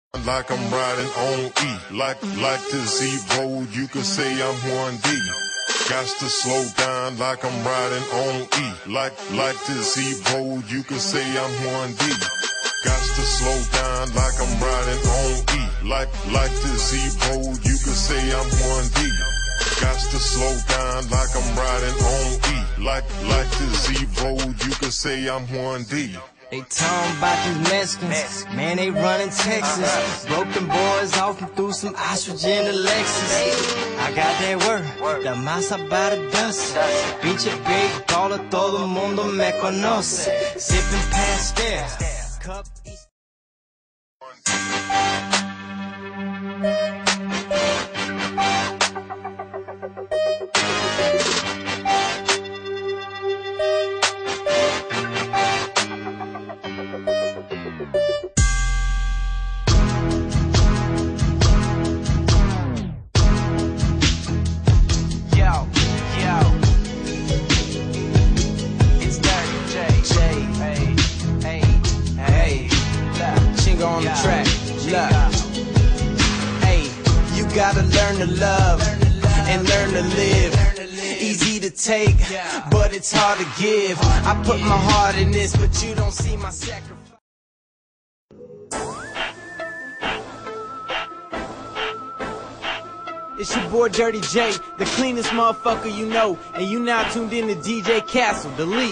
Like I'm riding on E, like the Z-Road, you could say I'm 1D. Got to slow down like I'm riding on E, like the Z-Road, you could say I'm 1D. Got to slow down like I'm riding on E, like the Z-Road, you could say I'm 1D. Got to slow down like I'm riding on E, like the Z-Road, you could say I'm 1D. They talking about these Mexicans, man, they running Texas. Broke them boys off and threw some oxygen to Lexus. I got that work, la masa para dust. Pinche big baller, todo mundo me conoce. Sipping pastel, cup. Chingo on the track, look. Hey, you gotta learn to love and learn to live. Easy to take, but it's hard to give. I put my heart in this, but you don't see my sacrifice. It's your boy Dirty J, the cleanest motherfucker you know, and you now tuned in to DJ Castle, the leak.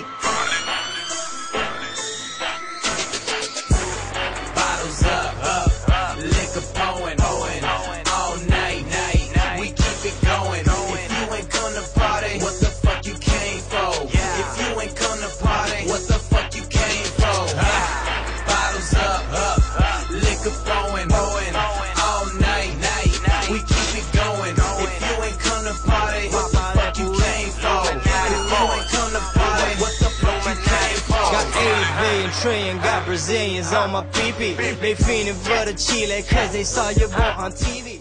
Bottles up, liquor pouring, all night, we keep it going. If you ain't come to party, what the fuck you came for? If you ain't come to party, what the fuck you came for? Bottles up, liquor pouring, all night, we keep it going. If you ain't come to party, what the fuck you came for? If you ain't come to party, what the fuck you came for? Got 8 billion trillion, got Brazilians on my PP. They fiending for the Chile cause they saw your boy on TV.